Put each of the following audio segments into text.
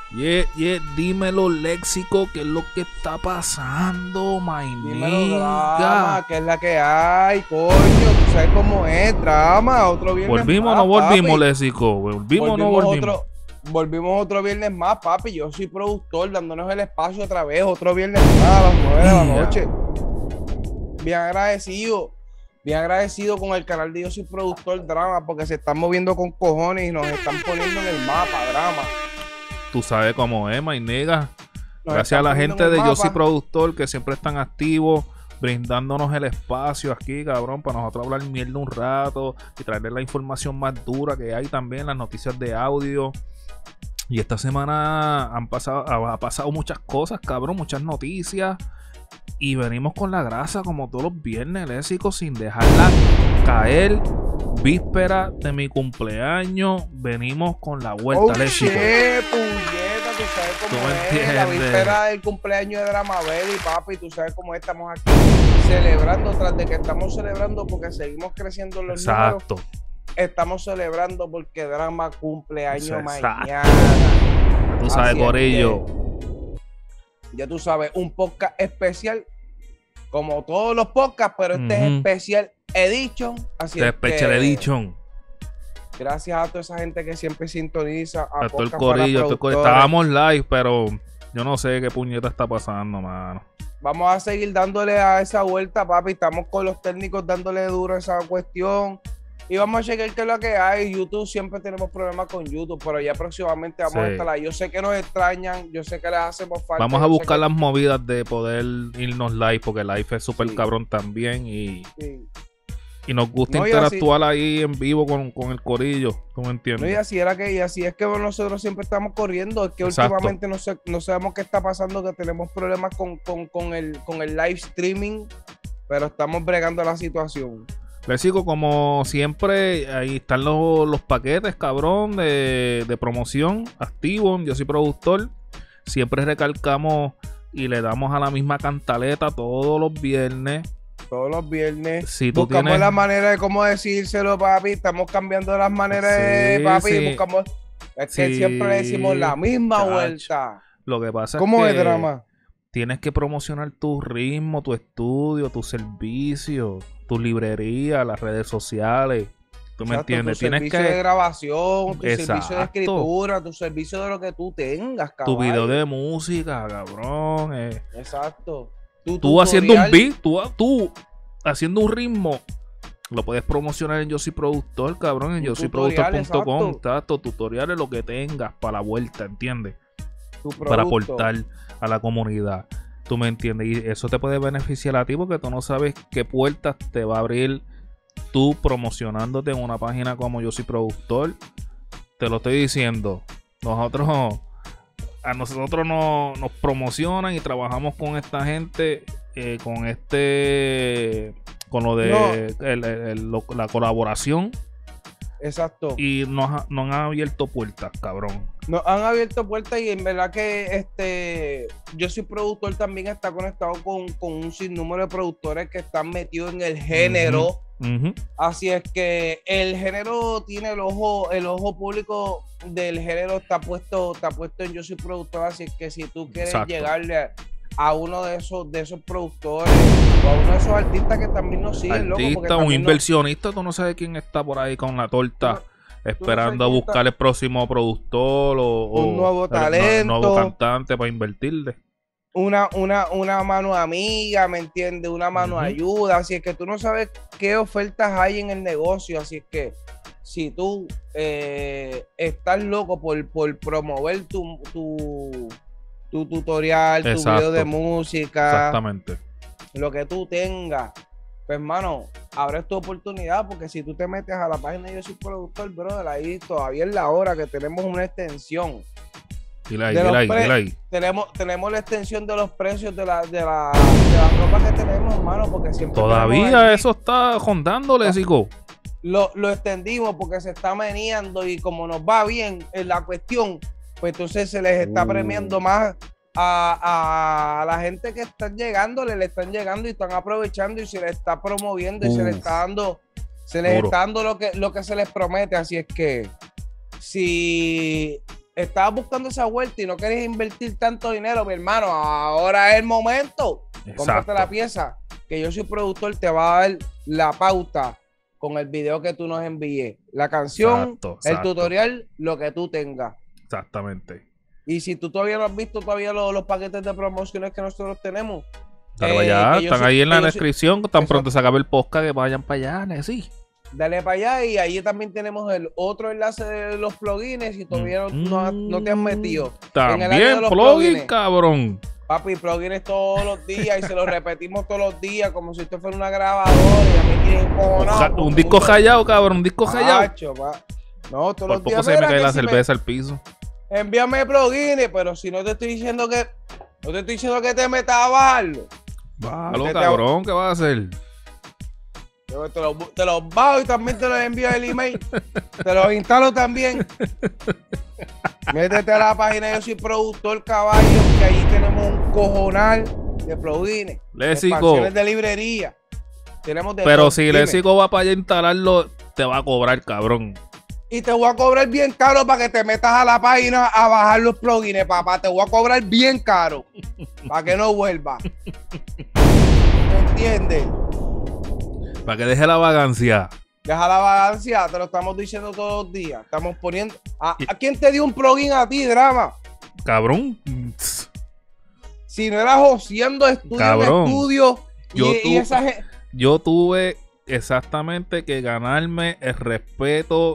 Dímelo, Léxico, ¿qué es lo que está pasando, my Dímelo, nigga? drama, que es la que hay, coño. Tú sabes cómo es, drama. Otro viernes ¿Volvimos o más, no volvimos, papi. Léxico? ¿Volvimos o no volvimos? Volvimos otro viernes más, papi. Yo soy productor, dándonos el espacio otra vez. Otro viernes más a las 9 de la noche. Bien agradecido con el canal de Yo Soy Productor Drama, porque se están moviendo con cojones y nos están poniendo en el mapa, drama. Tú sabes cómo es, my nigga. Nos Gracias a están la poniendo gente en el de Yo Soy mapa. Productor que siempre están activos, brindándonos el espacio aquí, cabrón, para nosotros hablar mierda un rato y traerles la información más dura que hay también, las noticias de audio. Y esta semana ha pasado muchas cosas, cabrón, muchas noticias. Y venimos con la grasa como todos los viernes, Léxico, sin dejarla caer. Víspera de mi cumpleaños, venimos con la vuelta, Léxico. Puñeta, tú sabes Tú cómo me es. entiendes. La víspera del cumpleaños de Dramabel y papi, tú sabes cómo es. Estamos aquí celebrando, tras de que estamos celebrando porque seguimos creciendo en los Exacto. números. Estamos celebrando porque Drama cumpleaños Exacto. mañana. Tú sabes, Así es Corillo. Ya tú sabes, un podcast especial, como todos los podcasts, pero este es Special Edition. Así es Special Edition. Gracias a toda esa gente que siempre sintoniza A todo el Corillo. Estábamos live, pero yo no sé qué puñeta está pasando, mano. Vamos a seguir dándole a esa vuelta, papi. Estamos con los técnicos dándole duro a esa cuestión. Y vamos a chequear qué es lo que hay. YouTube, siempre tenemos problemas con YouTube, pero ya próximamente vamos a estar ahí. Yo sé que nos extrañan, yo sé que les hacemos falta. Vamos a buscar las movidas de poder irnos live, porque live es súper cabrón también. Y nos gusta interactuar ahí en vivo con el Corillo. ¿Tú me entiendes? No, y así es que nosotros siempre estamos corriendo. Es que últimamente no sabemos qué está pasando, que tenemos problemas con el live streaming, pero estamos bregando la situación. Les sigo, como siempre, ahí están los paquetes, cabrón, de promoción activos. Yo soy productor. Siempre recalcamos y le damos a la misma cantaleta todos los viernes. Todos los viernes. Si buscamos la manera de cómo decírselo, papi. Estamos cambiando las maneras de papi. Buscamos. Es que siempre le decimos la misma vuelta. Lo que pasa ¿Cómo es que drama? Tienes que promocionar tu ritmo, tu estudio, tu servicio, tu librería, las redes sociales. ¿Tú me entiendes? Tu servicio de grabación, tu servicio de escritura, tu servicio de lo que tú tengas, cabrón. Tu video de música, cabrón. Exacto. Tú haciendo un beat, tú haciendo un ritmo, lo puedes promocionar en Yo Soy Productor, cabrón, en yosoyproductor.com. Exacto, tutoriales, lo que tengas para la vuelta, ¿entiendes? Para aportar a la comunidad. ¿Tú me entiendes? Y eso te puede beneficiar a ti porque tú no sabes qué puertas te va a abrir tú promocionándote en una página como Yo Soy Productor. Te lo estoy diciendo. A nosotros nos promocionan y trabajamos con esta gente, con lo de la colaboración. Exacto. Y nos han abierto puertas, cabrón. Nos han abierto puertas y en verdad que Yo Soy Productor también está conectado con un sinnúmero de productores que están metidos en el género. Así es que el género tiene el ojo público del género está puesto en Yo Soy Productor. Así es que si tú quieres llegarle a uno de esos productores o a uno de esos artistas que también nos siguen, artista, un inversionista, tú no sabes quién está por ahí con la torta esperando a buscar el próximo productor o un nuevo talento, un nuevo cantante para invertirle. Una mano amiga, ¿me entiendes? Una mano ayuda. Así es que tú no sabes qué ofertas hay en el negocio. Así es que si tú estás loco por promover tu tutorial, tu video de música, exactamente, lo que tú tengas, pues hermano, ahora es tu oportunidad, porque si tú te metes a la página de Yo Soy Productor, brother, ahí todavía es la hora que tenemos una extensión. Dile ahí. Tenemos la extensión de los precios de la ropa que tenemos, hermano, porque siempre todavía eso está rondándole, Zico. Lo extendimos porque se está meneando y como nos va bien en la cuestión, pues entonces se les está premiando más a la gente que están llegando, le están llegando y están aprovechando y se les está promoviendo y se les está dando lo que se les promete. Así es que si estabas buscando esa vuelta y no querías invertir tanto dinero, mi hermano, ahora es el momento. Cómprate la pieza, que Yo Soy Productor te va a dar la pauta con el video que tú nos envíes. La canción, el tutorial, lo que tú tengas. Exactamente. Y si tú todavía no has visto todavía los paquetes de promociones que nosotros tenemos, están ahí en la descripción. Tan pronto se acabe el podcast, que vayan para allá, sí. Dale para allá, y ahí también tenemos el otro enlace de los plugins. Si todavía no te has metido también en el plugins, cabrón. Papi, plugins todos los días y se los repetimos todos los días como si esto fuera una grabadora y a mí tienen cojonado. Un disco rayado, cabrón, un disco rayado. No, todos los días. Por poco se me cae la cerveza al piso. Envíame plugins, pero si no te estoy diciendo que te metas a bajarlo. Bájalo, cabrón, ¿qué vas a hacer? Te los bajo y también te los envío el email. Te los instalo también. Métete a la página Yo Soy Productor, caballo, que ahí tenemos un cojonal de plugins. Expansiones de librería. Tenemos de pero si Léxico va para allá a instalarlo, te va a cobrar, cabrón. Y te voy a cobrar bien caro para que te metas a la página a bajar los plugins, papá. Te voy a cobrar bien caro para que no vuelva. ¿Me entiendes? Para que deje la vagancia. Deja la vagancia, te lo estamos diciendo todos los días. Estamos poniendo... ¿A quién te dio un plugin a ti, Drama? Cabrón. Si no eras joseando estudio yo tuve exactamente que ganarme el respeto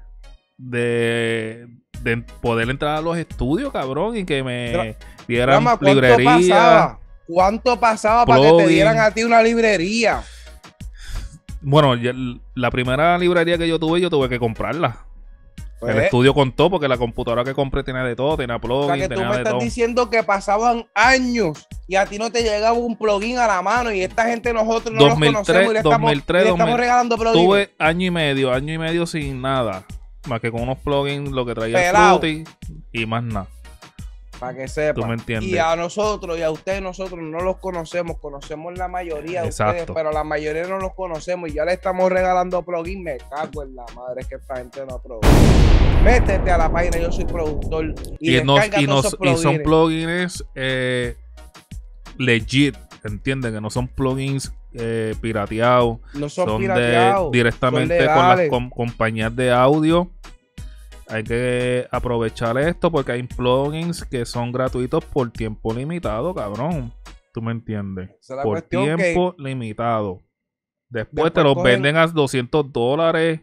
de poder entrar a los estudios, cabrón, y que me dieran librería. ¿Cuánto pasaba para que te dieran a ti una librería? Bueno, la primera librería que yo tuve que comprarla. Pues, el estudio contó porque la computadora que compré tenía de todo, tenía plugin, o sea, que tú me estás diciendo que pasaban años y a ti no te llegaba un plugin a la mano, y esta gente nosotros no 2003, los conocemos y le estamos regalando plugins. Tuve año y medio sin nada, más que con unos plugins, lo que traía Fruity y más nada. Para que sepan. Tú me entiendes. Y a nosotros y a ustedes, nosotros no los conocemos la mayoría de ustedes, pero la mayoría no los conocemos y ya le estamos regalando plugins. Me cago en la madre, que esta gente no produce. Métete a la página Yo Soy Productor y son plugins legit, ¿entienden? Que no son plugins pirateados. No son pirateados. Directamente con las compañías de audio. Hay que aprovechar esto porque hay plugins que son gratuitos por tiempo limitado, cabrón. ¿Tú me entiendes? Por tiempo limitado. Después te los venden a $200,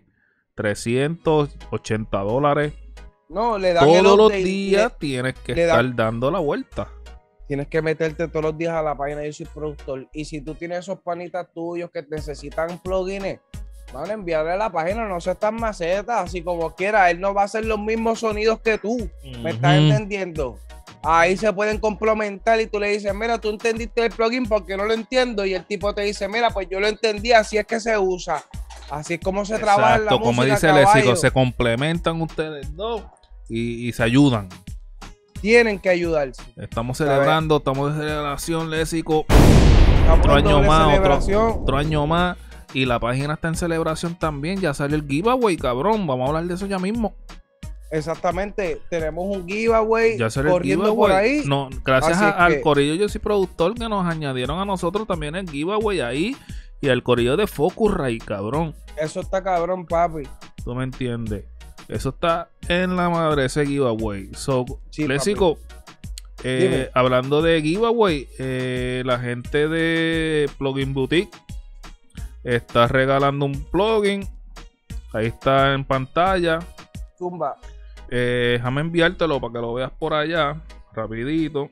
$380. No, le dan todos los días tienes que estar dando la vuelta. Tienes que meterte todos los días a la página Yo Soy Productor. Y si tú tienes esos panitas tuyos que necesitan plugins, van a enviarle a la página, no seas tan maceta, así como quiera. Él no va a hacer los mismos sonidos que tú. ¿Me estás entendiendo? Ahí se pueden complementar y tú le dices, mira, tú entendiste el plugin porque no lo entiendo. Y el tipo te dice, mira, pues yo lo entendí, así es que se usa. Así es como se trabaja en la música, como dice Léxico, se complementan ustedes dos y se ayudan. Tienen que ayudarse. Estamos celebrando, estamos de celebración, Léxico. Otro año más. Y la página está en celebración también. Ya sale el giveaway, cabrón. Vamos a hablar de eso ya mismo. Exactamente. Tenemos un giveaway ya sale corriendo el giveaway. por ahí. No, gracias al corillo Yo Soy Productor que nos añadieron a nosotros también el giveaway ahí. Y al corillo de Focusrite, cabrón. Eso está cabrón, papi. ¿Tú me entiendes? Eso está en la madre ese giveaway. Sí, Léxico, hablando de giveaway, la gente de Plugin Boutique está regalando un plugin. Ahí está en pantalla. Zumba. Déjame enviártelo para que lo veas por allá. Rapidito.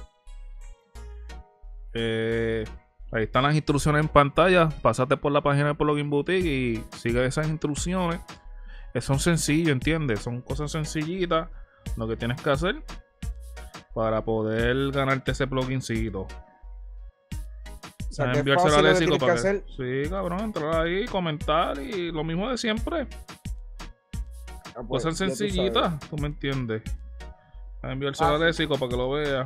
Ahí están las instrucciones en pantalla. Pásate por la página de Plugin Boutique y sigue esas instrucciones. Son sencillos, ¿entiendes? Son cosas sencillitas. Lo que tienes que hacer para poder ganarte ese plugincito. O sea, enviárselo a Léxico para que... Sí, cabrón, entrar ahí, comentar y lo mismo de siempre. Pues, cosas sencillitas, tú me entiendes. Enviárselo a Léxico para que lo vea.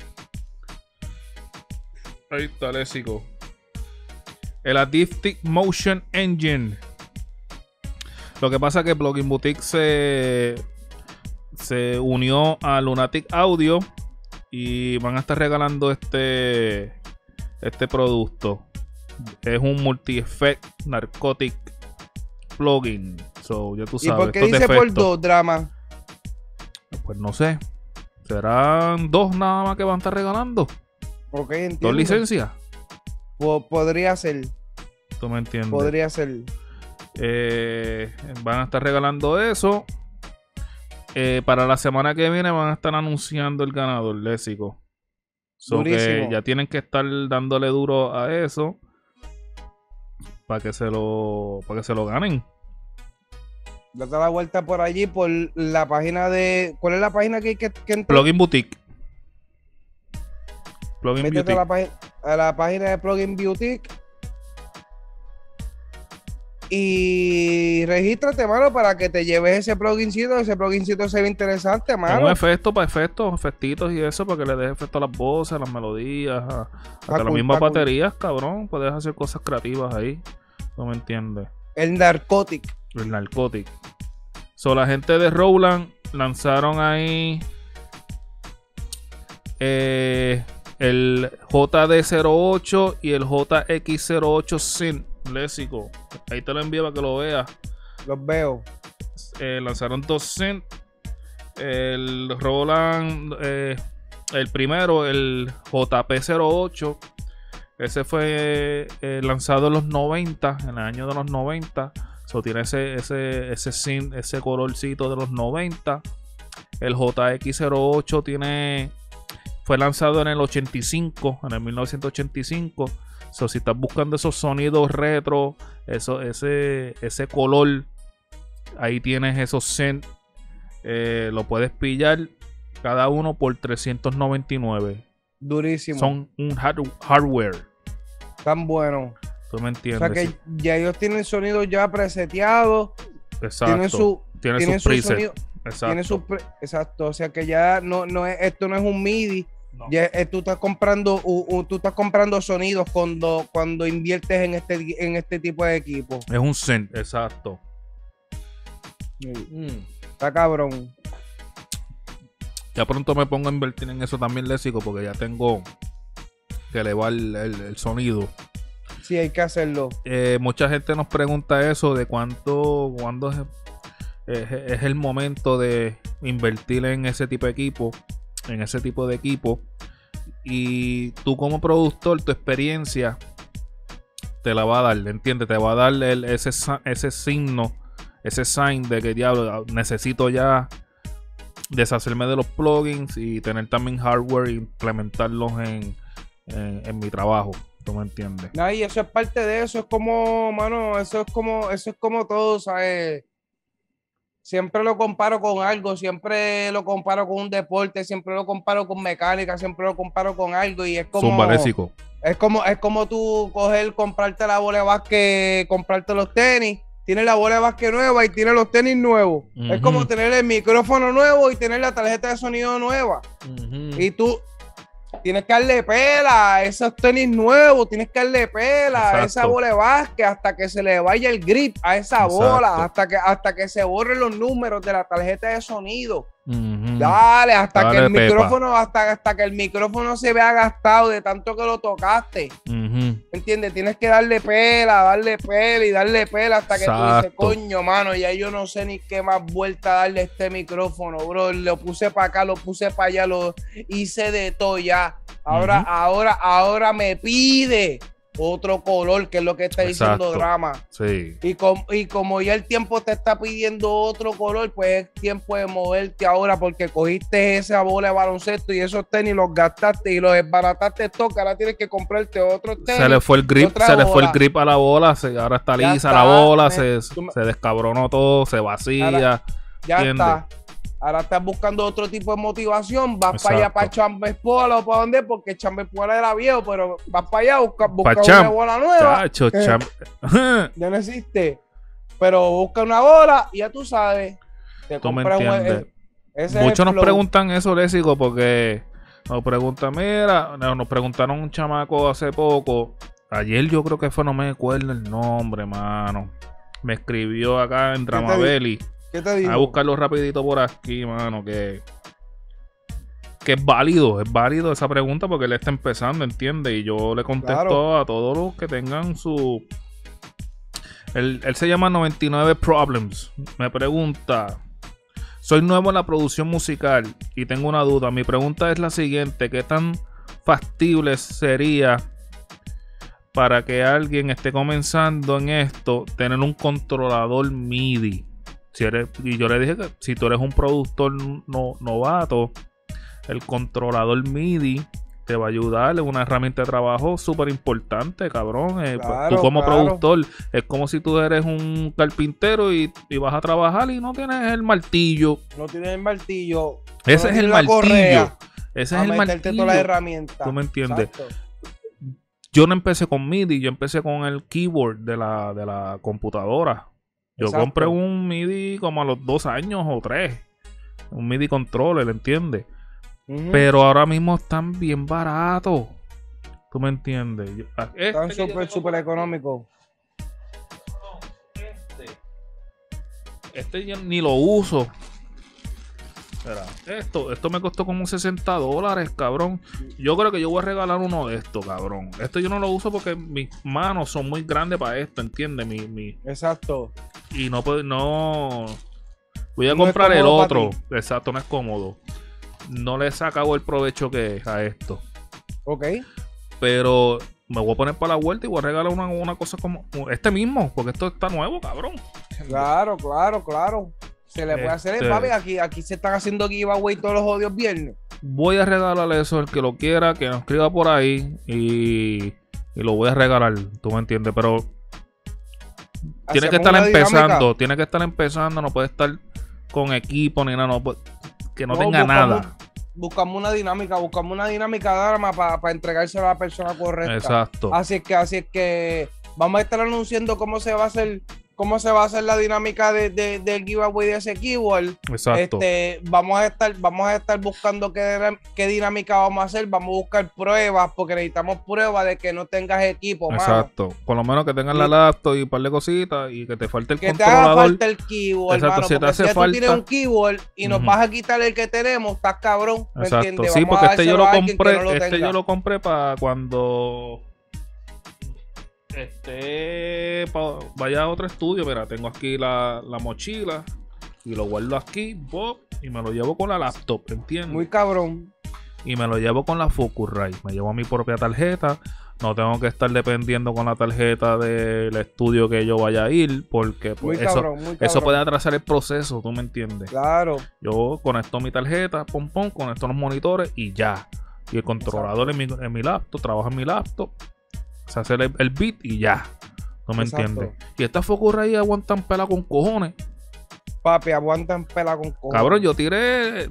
Ahí está, Léxico. El Addictive Motion Engine. Lo que pasa es que Plugin Boutique se se unió a Lunatic Audio y van a estar regalando este producto. Es un multi-effect narcotic plugin. So, ya tú sabes. ¿Y por qué dice por 2, Drama? Pues no sé. ¿Serán 2 nada más que van a estar regalando? Ok, entiendo. 2 licencias. Podría ser. ¿Tú me entiendes? Podría ser. Van a estar regalando eso. Para la semana que viene van a estar anunciando el ganador, léxico. So que ya tienen que estar dándole duro a eso para que se lo ganen. Date la vuelta por allí, por la página de... ¿Cuál es la página que entra? Plugin Boutique. Métete a la página de Plugin Boutique y regístrate, mano, para que te lleves ese plugincito. Ese plugincito se ve interesante, mano. Es un efecto para efectitos y eso, para que le des efecto a las voces, a las melodías, hasta las mismas baterías, cabrón. Puedes hacer cosas creativas ahí. ¿No me entiendes? El Narcotic. El Narcotic. So, la gente de Roland lanzaron ahí el JD08 y el JX08 Synth, léxico. Ahí te lo envío para que lo veas. Los veo. Lanzaron 2 synth. El Roland, el primero, el JP08. Ese fue lanzado en los 90, en el año de los 90. So, tiene ese synth, ese colorcito de los 90. El JX08 fue lanzado en el 85, en el 1985. So, si estás buscando esos sonidos retro, ese color, ahí tienes esos synth. Lo puedes pillar cada uno por $399. Durísimo. Son un hardware. Tan bueno. ¿Tú me entiendes? O sea que ya ellos tienen sonidos ya preseteados. Exacto. Tienen sus presets. Exacto. Exacto. O sea que ya esto no es un MIDI. No. Ya, tú estás comprando sonidos cuando inviertes en este tipo de equipo. Es un synth, exacto. Está cabrón. Ya pronto me pongo a invertir en eso también, léxico, porque ya tengo que elevar el sonido. Sí, hay que hacerlo. Mucha gente nos pregunta eso de cuándo es el momento de invertir en ese tipo de equipo, y tú como productor, tu experiencia te la va a dar, ¿entiendes? Te va a dar ese signo, ese sign de que diablo, necesito ya deshacerme de los plugins y tener también hardware e implementarlos en mi trabajo. ¿Tú me entiendes? Y eso es parte de eso. Es como, mano, eso es como todo, ¿sabes? Siempre lo comparo con algo, siempre lo comparo con un deporte, siempre lo comparo con mecánica, siempre lo comparo con algo, y es como... Es como tú comprarte la bola de básquet, comprarte los tenis, tienes la bola de básquet nueva y tienes los tenis nuevos. Es como tener el micrófono nuevo y tener la tarjeta de sonido nueva. Y tú tienes que darle pela a esos tenis nuevos, tienes que darle pela a esa bola de básquet hasta que se le vaya el grip a esa bola, hasta que se borren los números de la tarjeta de sonido. Dale, hasta que el micrófono, hasta que el micrófono se vea gastado de tanto que lo tocaste. ¿Entiendes? Tienes que darle pela hasta que tú dices, coño, mano, ya yo no sé ni qué más vuelta darle a este micrófono, bro. Lo puse para acá, lo puse para allá, lo hice de todo ya. Ahora me pide otro color, que es lo que está diciendo Drama. Sí. Y como ya el tiempo te está pidiendo otro color, pues es tiempo de moverte ahora, porque cogiste esa bola de baloncesto y esos tenis los gastaste y los desbarataste todo, que ahora tienes que comprarte otros tenis. Se le fue el grip a la bola, ahora está lisa la bola, se descabronó todo, se vacía. Ya está. Ahora estás buscando otro tipo de motivación, vas para allá, para Chamberspola o para dónde, porque Chamberspola era viejo, pero vas para allá, busca una bola nueva. Ya no existe. Pero busca una bola y ya tú sabes. Te compras Muchos nos preguntan eso, léxico, porque nos preguntan, nos preguntaron un chamaco hace poco. Ayer yo creo que fue, no me acuerdo el nombre, mano. Me escribió acá en Dramabelli. ¿Qué te digo? Voy a buscarlo rapidito por aquí, mano, que es válido esa pregunta porque él está empezando, ¿entiendes? Y yo le contesto a todos los que tengan su... Él se llama 99 Problems. Me pregunta: soy nuevo en la producción musical y tengo una duda. Mi pregunta es la siguiente: ¿qué tan factible sería para que alguien esté comenzando en esto tener un controlador MIDI? Y yo le dije que si tú eres un productor novato, el controlador MIDI te va a ayudar, es una herramienta de trabajo súper importante, cabrón. Tú como productor, es como si tú eres un carpintero y vas a trabajar y no tienes el martillo. No tienes el martillo. Ese es el martillo. Ese es el martillo. Todas las herramientas. ¿Tú me entiendes? Exacto. Yo no empecé con MIDI, yo empecé con el keyboard de la computadora. Yo compré un MIDI como a los 2 años o 3. Un MIDI controller, ¿entiendes? Pero ahora mismo están bien baratos. ¿Tú me entiendes? Están súper económicos. Este yo ni lo uso. Espera, esto me costó como $60, cabrón. Yo creo que yo voy a regalar uno de estos, cabrón. Esto yo no lo uso porque mis manos son muy grandes para esto, ¿entiendes? Exacto. Y no voy a comprar el otro. Exacto, no es cómodo. No le he sacado el provecho que es a esto. Ok. Pero me voy a poner para la vuelta y voy a regalar una cosa como este mismo, porque esto está nuevo, cabrón. Claro. Se le puede hacer el papi. Aquí se están haciendo giveaway todos los odios viernes. Voy a regalarle eso al que lo quiera, que nos escriba por ahí y lo voy a regalar. Tú me entiendes, pero tiene que estar empezando, no puede estar con equipo ni nada, que no tenga nada. Buscamos una dinámica para entregárselo a la persona correcta. Exacto. Así es que vamos a estar anunciando cómo se va a hacer la dinámica del giveaway de ese keyword. Exacto. Vamos a estar buscando qué dinámica vamos a hacer. Vamos a buscar pruebas porque necesitamos pruebas de que no tengas equipo. Exacto. Mano. Por lo menos que tengas la laptop y un par de cositas y que te falte el controlador. Que te haga falta el keyword. Exacto. Mano, si te hace falta, tú tienes un keyword y nos vas a quitar el que tenemos, estás cabrón. ¿Me exacto. entiendes? Sí, vamos porque yo lo compré para cuando vaya a otro estudio. Mira, tengo aquí la mochila y lo guardo aquí, y me lo llevo con la laptop, ¿entiendes? Muy cabrón. Y me lo llevo con la Focusrite. Me llevo mi propia tarjeta. No tengo que estar dependiendo con la tarjeta del estudio que yo vaya a ir, porque pues, eso puede atrasar el proceso, ¿tú me entiendes? Claro. Yo conecto mi tarjeta, conecto los monitores y ya. Y el controlador en mi laptop, trabaja en mi laptop, se hace el beat y ya. ¿No me entiendes? Y estas Focusrite aguantan pela con cojones. Papi, aguantan pela con cojones. Cabrón, yo tiré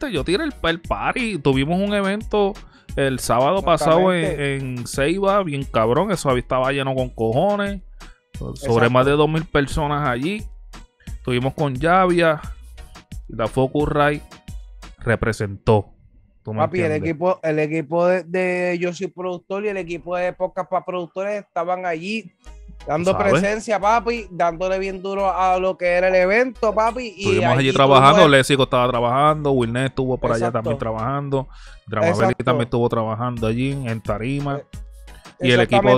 el party. Tuvimos un evento el sábado pasado en Ceiba, bien cabrón. Eso estaba lleno con cojones. Sobre más de 2,000 personas allí. Estuvimos con Yavia. Y la Focusrite representó. Papi, el equipo de Yo Soy Productor y el equipo de Podcast para Productores estaban allí dando presencia, papi, dándole bien duro a lo que era el evento, papi. Estuvimos allí trabajando, Léxico estaba trabajando, Wilnet estuvo por allá también trabajando, Dramabelli también estuvo trabajando allí en tarima. Y el equipo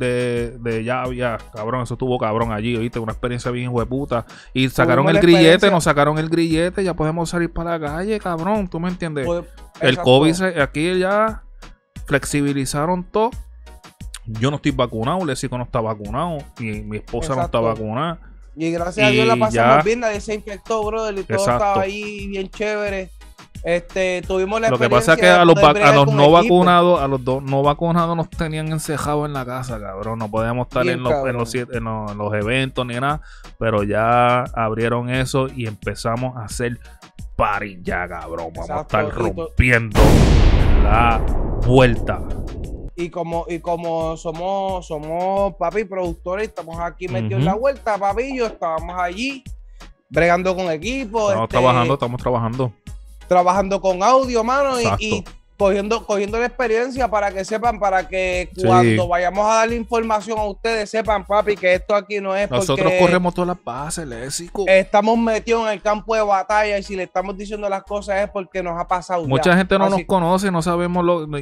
de Yavia, cabrón, eso estuvo cabrón allí, ¿oíste? Una experiencia bien hueputa. Y sacaron el grillete, nos sacaron el grillete, ya podemos salir para la calle, cabrón, ¿tú me entiendes? El COVID, aquí ya flexibilizaron todo. Yo no estoy vacunado, Léxico no está vacunado, y mi esposa no está vacunada. Y gracias a Dios la pasamos bien, nadie se infectó, brother, y todo estaba ahí bien chévere. Tuvimos la experiencia. Lo que pasa es que a los no vacunados, a los no vacunados nos tenían encejados en la casa, cabrón. No podíamos estar en los eventos ni nada, pero ya abrieron eso y empezamos a hacer party ya, cabrón. Vamos a estar rompiendo la vuelta. Y como somos papi productores, estamos aquí metidos en la vuelta, papi, estábamos allí bregando con equipo. Estamos trabajando. Trabajando con audio, mano, y cogiendo la experiencia para que sepan, para que cuando vayamos a darle información a ustedes, sepan, papi, que esto aquí no es nosotros corremos todas las bases, léxico. Estamos metidos en el campo de batalla y si le estamos diciendo las cosas es porque nos ha pasado. Mucha gente no nos conoce, no sabemos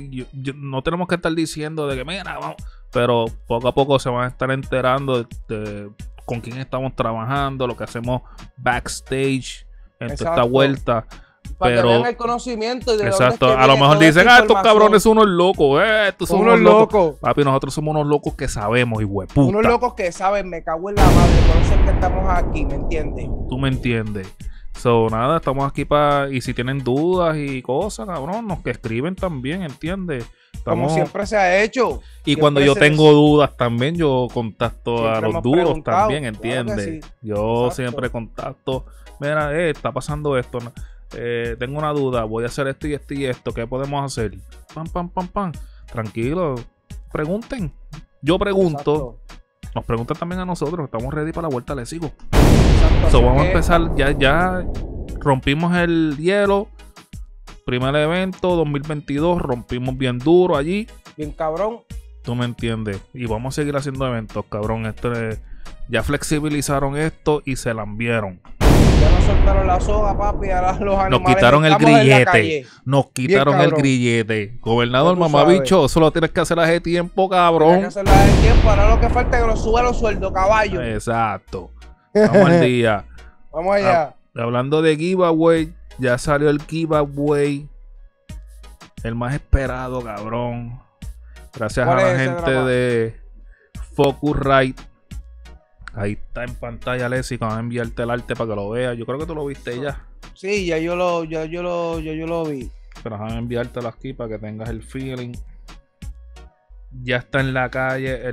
no tenemos que estar diciendo de que mira, vamos, pero poco a poco se van a estar enterando de con quién estamos trabajando, lo que hacemos backstage en toda esta vuelta. Para que vean el conocimiento y de exacto, dónde es que a lo mejor dicen, estos cabrones son unos locos, estos son unos locos. Papi, nosotros somos unos locos que sabemos, hijueputa. Unos locos que saben, me cago en la madre, por eso es que estamos aquí, ¿me entiendes? Tú me entiendes. Nada, estamos aquí y si tienen dudas y cosas, cabrón, nos que escriben también, ¿entiendes? Como siempre se ha hecho. Y cuando yo tengo dudas también, yo contacto a los duros también, ¿entiendes? Claro sí. Yo siempre contacto, mira, está pasando esto, tengo una duda, voy a hacer esto y esto y esto, ¿qué podemos hacer? Pam, pam, pam, pam. Tranquilo, pregunten. Yo pregunto. Exacto. Nos preguntan también a nosotros, estamos ready para la vuelta, les sigo. Vamos a empezar, ya rompimos el hielo. Primer evento 2022, rompimos bien duro allí. Bien cabrón. Tú me entiendes. Y vamos a seguir haciendo eventos, cabrón. Ya flexibilizaron esto y se lambieron. Ya nos soltaron la soga, papi. Ahora los animales. Nos quitaron el grillete. Nos quitaron el grillete. Gobernador mamabicho, eso lo tienes que hacer hace tiempo, cabrón. Tienes que hacerlo hace tiempo. Ahora lo que falta es que nos suba los sueldos, caballo. Exacto. Vamos al día. Vamos allá. Hablando de giveaway, ya salió el giveaway. El más esperado, cabrón. Gracias a la gente de Focusrite. Ahí está en pantalla, Leslie, que van a enviarte el arte para que lo veas. Yo creo que tú lo viste ya. Sí, ya yo lo vi. Pero van a enviártelo aquí para que tengas el feeling. Ya está en la calle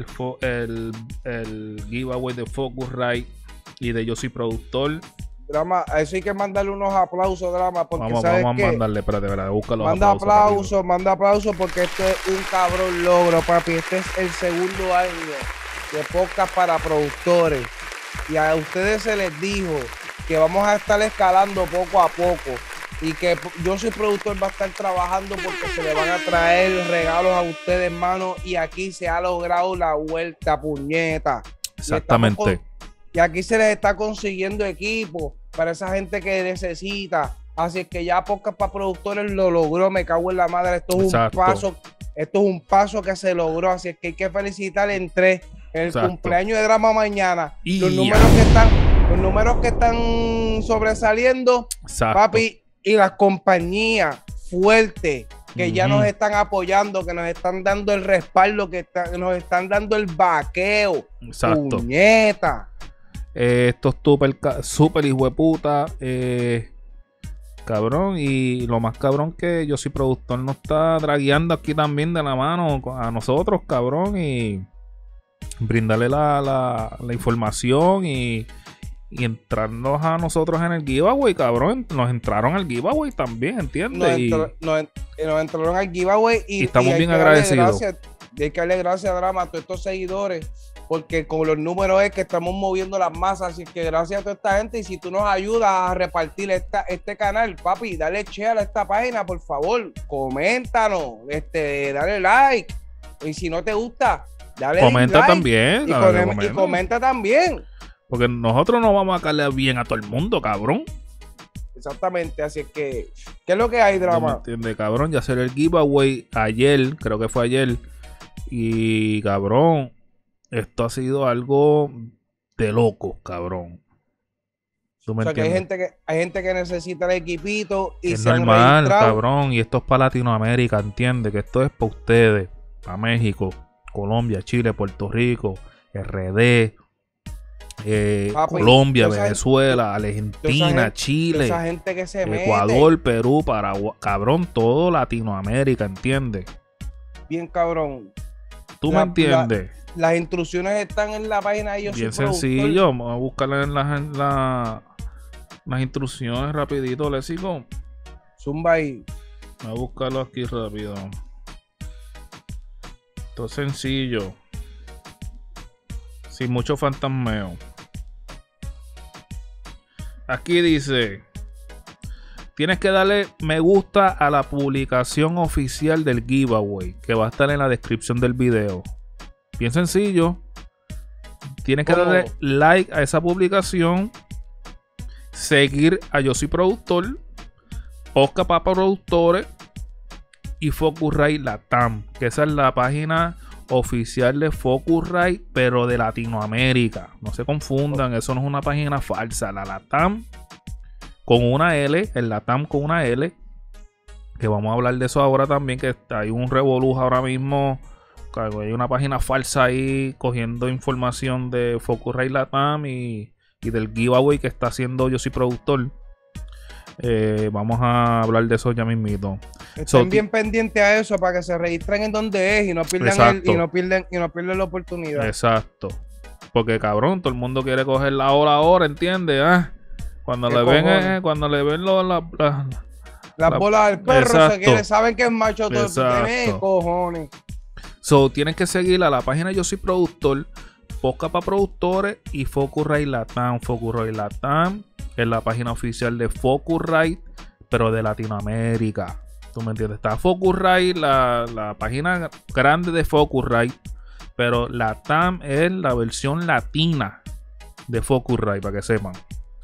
el giveaway de Focusrite y de Yo Soy Productor. Drama, a eso hay que mandarle unos aplausos, Drama, porque vamos a mandarle, espérate, búscalo. Manda aplausos porque esto es un cabrón logro, papi. Este es el segundo año de podcast para productores y a ustedes se les dijo que vamos a estar escalando poco a poco y que Yo Soy Productor va a estar trabajando porque se le van a traer regalos a ustedes, hermano, y aquí se ha logrado la vuelta, puñeta. Exactamente. Y aquí se les está consiguiendo equipo para esa gente que necesita. Así es que ya Podcast para Productores lo logró, me cago en la madre. Esto es un paso que se logró. Así es que hay que felicitar entre el cumpleaños de Drama mañana. Los números que están sobresaliendo, papi, y las compañías fuertes que ya nos están apoyando, que nos están dando el respaldo, que nos están dando el vaqueo. Exacto. Puñeta. Esto es súper hijo de puta. Cabrón. Y lo más cabrón que Yo Soy Productor nos está dragueando aquí también de la mano a nosotros, cabrón. Y brindarle la información y entrarnos a nosotros en el giveaway, cabrón. Nos entraron al giveaway también, ¿entiendes? Nos entraron al giveaway y estamos bien agradecidos. Y hay que darle gracias a Drama, a todos estos seguidores, porque con los números es que estamos moviendo las masas. Así que gracias a toda esta gente. Y si tú nos ayudas a repartir este canal, papi, dale share a esta página, por favor. Coméntanos, dale like. Y si no te gusta, dale comenta like también. Y comenta también. Porque nosotros no vamos a caerle bien a todo el mundo, cabrón. Exactamente, así es que, ¿qué es lo que hay, Drama? No me entiende, cabrón. Ya salió el giveaway ayer, creo que fue ayer. Y, cabrón, esto ha sido algo de loco, cabrón. ¿Tú me entiendes? Que hay gente que necesita el equipito y es normal, cabrón. Y esto es para Latinoamérica, entiende que esto es para ustedes, para México, Colombia, Chile, Puerto Rico, RD, papi, Colombia, Venezuela, Argentina, Chile, esa gente que se Ecuador, Perú, Paraguay, cabrón, todo Latinoamérica, ¿entiendes? Bien cabrón. ¿Tú me entiendes? Las instrucciones están en la página de Yo Soy Productor. Bien sencillo, vamos a buscarle en las instrucciones rapidito, le sigo. Zumba ahí. Voy a buscarlo aquí rápido. Esto es sencillo. Sin mucho fantasmeo. Aquí dice: tienes que darle me gusta a la publicación oficial del giveaway, que va a estar en la descripción del video. Bien sencillo. Tienes que darle like a esa publicación, seguir a Yo Soy Productor, Podcast para Productores y Focusrite Latam, que esa es la página oficial de Focusrite, pero de Latinoamérica. No se confundan, eso no es una página falsa. La Latam con una L, el Latam con una L, que vamos a hablar de eso ahora también, que hay un revolú ahora mismo. Hay una página falsa ahí cogiendo información de Focusrite Latam y del giveaway que está haciendo Yo Soy Productor. Vamos a hablar de eso ya mismito. Estén bien pendientes a eso para que se registren en donde es y no pierdan y no pierdan la oportunidad. Exacto. Porque cabrón, todo el mundo quiere coger la hora ahora, ¿entiendes? Cuando le ven las bolas del perro, saben que es macho todo. Cojones. So, tienen que seguir a la página Yo Soy Productor, Podcast para Productores y Focusrite Latam. Focusrite Latam es la página oficial de Focusrite, pero de Latinoamérica. ¿Tú me entiendes? Está Focusrite, la página grande de Focusrite, pero Latam es la versión latina de Focusrite, para que sepan.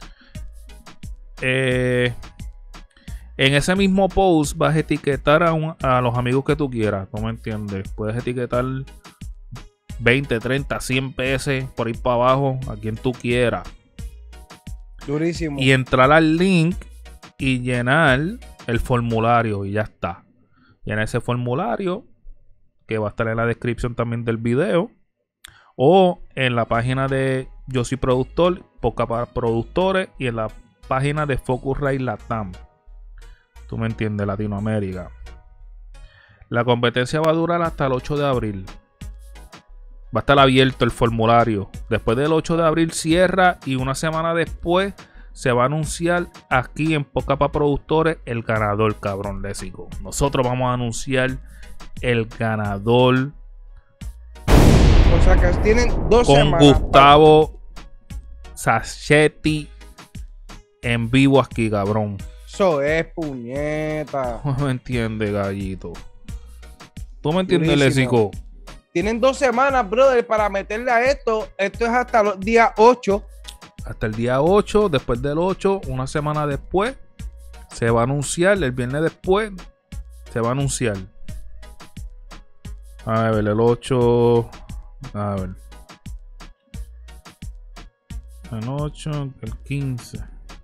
En ese mismo post vas a etiquetar a los amigos que tú quieras. ¿No me entiendes? Puedes etiquetar 20, 30, 100 pesos por ir para abajo a quien tú quieras. Durísimo. Y entrar al link y llenar el formulario y ya está. Llena ese formulario que va a estar en la descripción también del video. O en la página de Yo Soy Productor, Podcast para Productores y en la página de Focusrite Latam. Tú me entiendes, Latinoamérica. La competencia va a durar hasta el 8 de abril. Va a estar abierto el formulario. Después del 8 de abril cierra y una semana después se va a anunciar aquí en Podcast para Productores el ganador, cabrón lésico. Nosotros vamos a anunciar el ganador. O sea que tienen 2 semanas. Con Gustavo Sacchetti en vivo aquí, cabrón. Eso es puñeta. No me entiendes, gallito. ¿Tú me entiendes, lésico? Tienen 2 semanas, brother, para meterle a esto. Esto es hasta el día 8. Hasta el día 8. Después del 8, una semana después, se va a anunciar. El viernes después, se va a anunciar. A ver, el 8. A ver. El 8, el 15.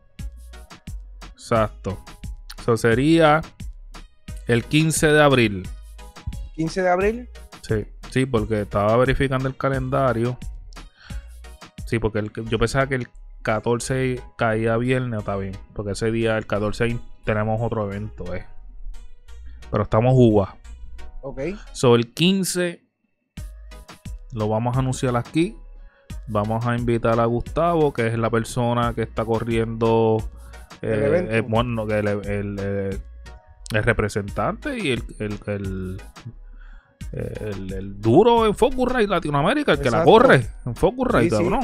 Exacto. Eso sería el 15 de abril. ¿15 de abril? Sí, porque estaba verificando el calendario. Sí, porque yo pensaba que el 14 caía viernes, está bien. Porque ese día, el 14, tenemos otro evento, Pero estamos jugados. Ok. So, el 15 lo vamos a anunciar aquí. Vamos a invitar a Gustavo, que es la persona que está corriendo el representante y el duro en Focusrite Latinoamérica, el que la corre en Focusrite, cabrón.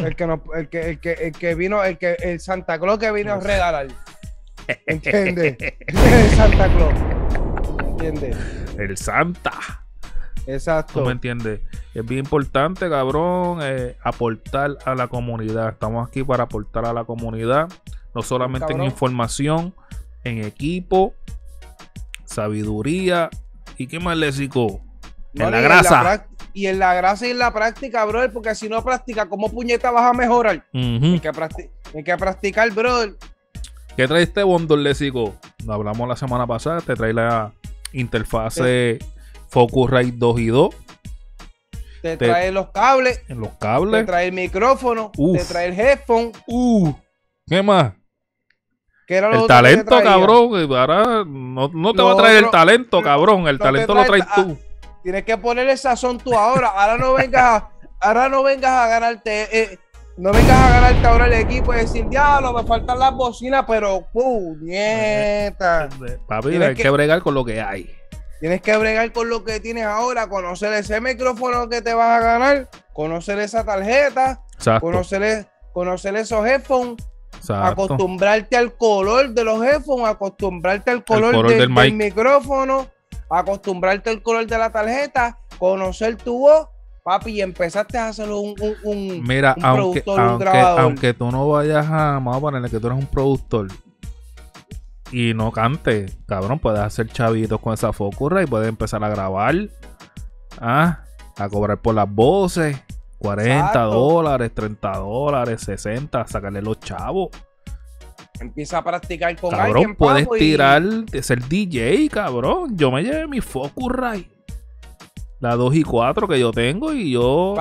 El Santa Claus que vino a regalar. ¿Entiendes? El Santa Claus. ¿Entiendes? El Santa. Exacto. ¿Tú me entiendes? Es bien importante, cabrón, aportar a la comunidad. Estamos aquí para aportar a la comunidad. No solamente cabrón, en información, en equipo, sabiduría. ¿Y qué más, lésico? En la grasa. En la grasa y en la práctica, brother. Porque si no practicas, ¿cómo puñeta vas a mejorar? Hay que practicar, brother. ¿Qué trae este bundle, lésico? Lo hablamos la semana pasada. Te trae la interfase Focusrite 2 y 2. Te trae los cables. En los cables. Te trae el micrófono. Te trae el headphone. ¿Qué más? El talento, cabrón. Ahora no te va a traer el talento, cabrón. El talento lo traes tú. Tienes que ponerle sazón tú ahora. Ahora no vengas a ganarte. No vengas a ganarte ahora el equipo y decir, diablo, me faltan las bocinas, pero puñeta. Papi, hay que bregar con lo que hay. Tienes que bregar con lo que tienes ahora, conocer ese micrófono que te vas a ganar, conocer esa tarjeta, conocer esos headphones acostumbrarte al color de los headphones, acostumbrarte al color del micrófono, acostumbrarte al color de la tarjeta, conocer tu voz, papi, y empezaste a hacer un productor, un grabador. Aunque tú no vayas vamos a ponerle que tú eres un productor y no cantes, cabrón, puedes hacer chavitos con esa Focusrite y puedes empezar a grabar, a cobrar por las voces. $40, $30, 60, sacarle los chavos. Empieza a practicar con cabrón, alguien, puedes tirar, de ser DJ, cabrón. Yo me llevé mi Focusrite, la 2 y 4 que yo tengo, y yo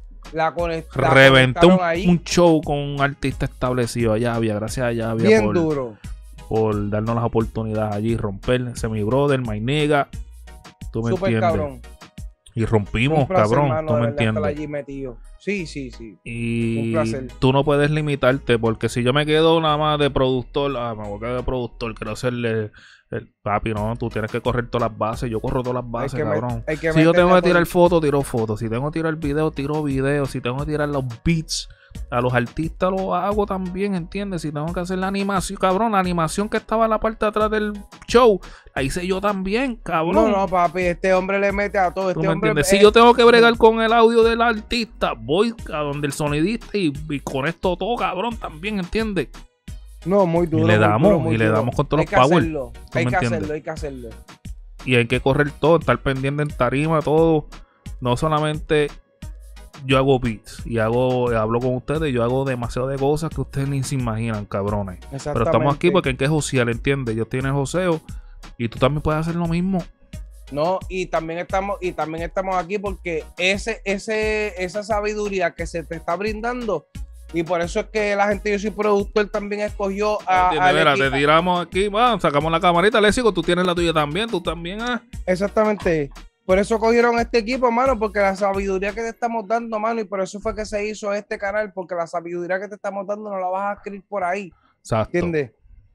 reventé un show con un artista establecido allá, gracias a Llavia bien duro, por darnos las oportunidades allí, romper ese mi brother, my nigga. Tú me entiendes. Cabrón. Y rompimos, placer, cabrón, tú me entiendes. Allí metido. Sí. Y un placer. Tú no puedes limitarte, porque si yo me quedo nada más de productor, me voy a quedar de productor, quiero hacerle papi, no, tú tienes que correr todas las bases. Yo corro todas las bases, cabrón. Si yo tengo que tirar fotos, tiro fotos. Si tengo que tirar video, tiro video. Si tengo que tirar los beats a los artistas, lo hago también, ¿entiendes? Si tengo que hacer la animación, cabrón, la animación que estaba en la parte de atrás del show, la hice yo también, cabrón. No, papi, este hombre le mete a todo. Este hombre, si yo tengo que bregar con el audio del artista, voy a donde el sonidista y conecto todo, cabrón, también, ¿entiendes? No, muy duro. Y le damos con todos los power. Hay que hacerlo. Y hay que correr todo, estar pendiente en tarima, todo. No solamente yo hago beats y hablo con ustedes, yo hago demasiado de cosas que ustedes ni se imaginan, cabrones. Pero estamos aquí porque hay que josear, ¿entiendes? Yo tiene joseo y tú también puedes hacer lo mismo. No, y también estamos aquí porque esa sabiduría que se te está brindando. Y por eso es que la gente, yo soy productor, también escogió te tiramos aquí, sacamos la camarita, Léxico, tú tienes la tuya también, tú también. Exactamente. Por eso cogieron este equipo, mano, porque la sabiduría que te estamos dando, mano, y por eso fue que se hizo este canal, porque la sabiduría que te estamos dando no la vas a escribir por ahí. Exacto. ¿Entiendes?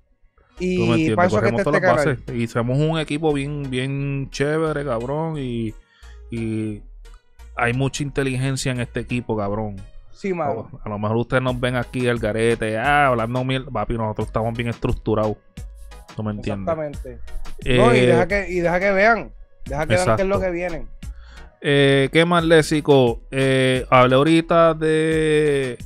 Y para eso que este canal. Y somos un equipo bien chévere, cabrón, y hay mucha inteligencia en este equipo, cabrón. Sí, mano. A lo mejor ustedes nos ven aquí el garete, hablando mierda, papi, nosotros estamos bien estructurados. ¿Tú me entiendes? Exactamente. No, y deja que vean. Deja que vean qué es lo que viene. ¿Qué más, Léxico? Hablé ahorita de...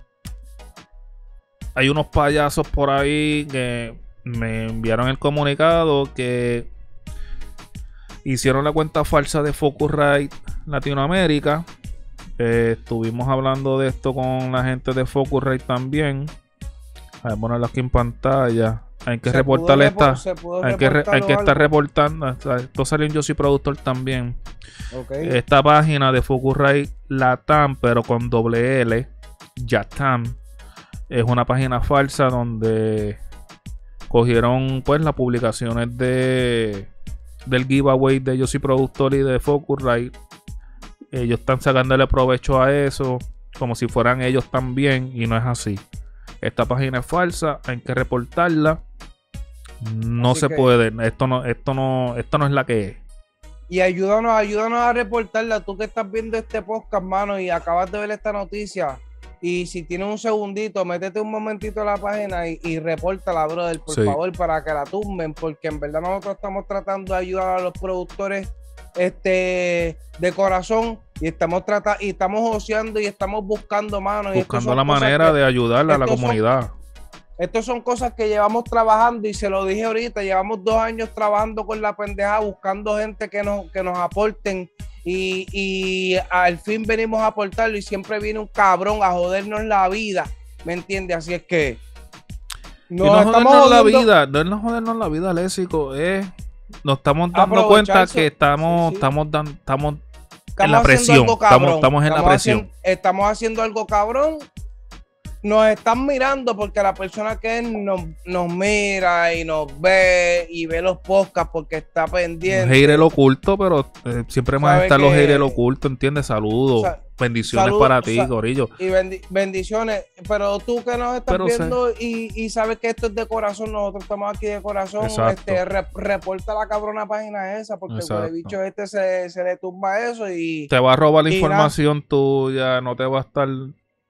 Hay unos payasos por ahí que me enviaron el comunicado que hicieron la cuenta falsa de Focusrite Latinoamérica. Estuvimos hablando de esto con la gente de Focusrite también. A ver, ponerlo aquí en pantalla. Hay que reportar esta. Hay que estar reportando. Esto salió en Yo Soy Productor también. Okay. Esta página de Focusrite Latam, pero con doble L, Yatam, es una página falsa donde cogieron pues las publicaciones del giveaway de Yo Soy Productor y de Focusrite. Ellos están sacándole provecho a eso como si fueran ellos también, y no es así. Esta página es falsa, hay que reportarla. No así se puede, esto no es la que es. Y ayúdanos a reportarla. Tú que estás viendo este podcast, mano, y acabas de ver esta noticia, y si tienes un segundito, métete un momentito a la página y repórtala, brother, por favor, para que la tumben, porque en verdad nosotros estamos tratando de ayudar a los productores de corazón, y estamos joseando y estamos buscando, mano, buscando la manera de ayudarle a la comunidad. Estas son cosas que llevamos trabajando, y se lo dije ahorita, llevamos 2 años trabajando con la pendejada, buscando gente que nos aporten, y al fin venimos a aportarlo, y siempre viene un cabrón a jodernos la vida, ¿me entiendes? Así es que no jodernos la vida, no es no jodernos la vida, Léxico, nos estamos dando cuenta que estamos en la presión, estamos en la presión. Estamos haciendo algo cabrón. Nos están mirando porque la persona que nos mira y nos ve y ve los podcasts porque está pendiente. Haters oculto, pero siempre van a estar los haters ocultos, ¿entiendes? Saludos, bendiciones para ti, gorillo. Y bendiciones, pero tú que nos estás viendo y sabes que esto es de corazón, nosotros estamos aquí de corazón. Reporta la cabrona página esa, porque el bicho se le tumba eso y te va a robar la información tuya, no te va a estar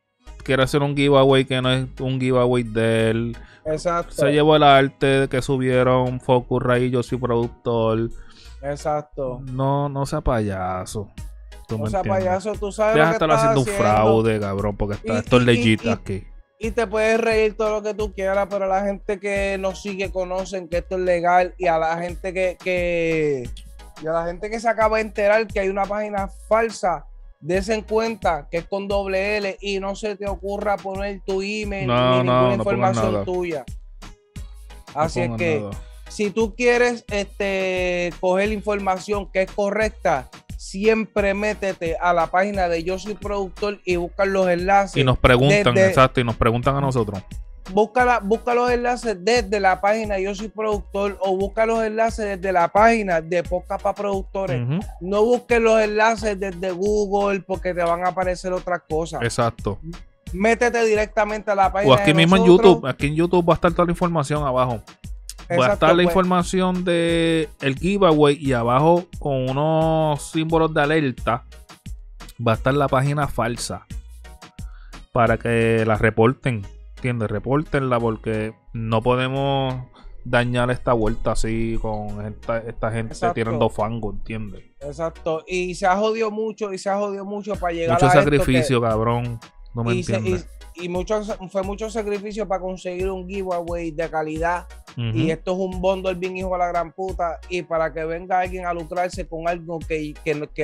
quiere hacer un giveaway que no es un giveaway de él. Exacto. Se llevó el arte que subieron Focusrite y Yo Soy Productor. Exacto. No sea payaso. No sea payaso, tú sabes deja lo que estar estás haciendo un haciendo. fraude, cabrón, porque esto es legit aquí. Y te puedes reír todo lo que tú quieras, pero la gente que nos sigue conocen que esto es legal, y a la gente que se acaba de enterar que hay una página falsa, desen cuenta que es con doble L y no se te ocurra poner tu email ni ninguna información tuya. Así es que nada. Si tú quieres coger información que es correcta, siempre métete a la página de Yo Soy Productor y busca los enlaces. Y nos preguntan, exacto, y nos preguntan a nosotros. Busca los enlaces desde la página Yo Soy Productor, o busca los enlaces desde la página de Podcast para Productores. No busques los enlaces desde Google porque te van a aparecer otras cosas. Exacto. Métete directamente a la página. O aquí mismo nosotros. En YouTube. Aquí en YouTube va a estar toda la información abajo. Va a estar la información de el giveaway, y abajo con unos símbolos de alerta va a estar la página falsa para que la reporten, ¿entiendes? Repórtenla, porque no podemos dañar esta vuelta así con esta gente tirando fango, ¿entiendes? Exacto, y se ha jodido mucho para llegar mucho a sacrificio, cabrón, no me entiendes. Y fue mucho sacrificio para conseguir un giveaway de calidad. Y esto es un bundle bien hijo de la gran puta. Y para que venga alguien a lucrarse con algo que